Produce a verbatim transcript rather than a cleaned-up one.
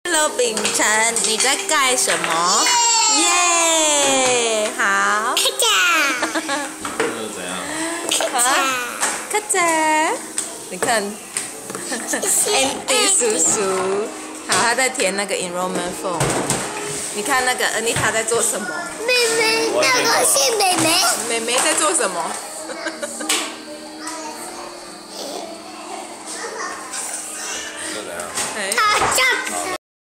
Hello， 秉承，你在盖什么？耶，好。 看着。 这是怎样？ 看着。 看着，你看 ，Andy 叔叔，好，他在填那个 enrollment form。你看那个 Anita 在做什么？ 妹妹，那个是妹妹。 妹妹在做什么？ 这怎样？ 哎。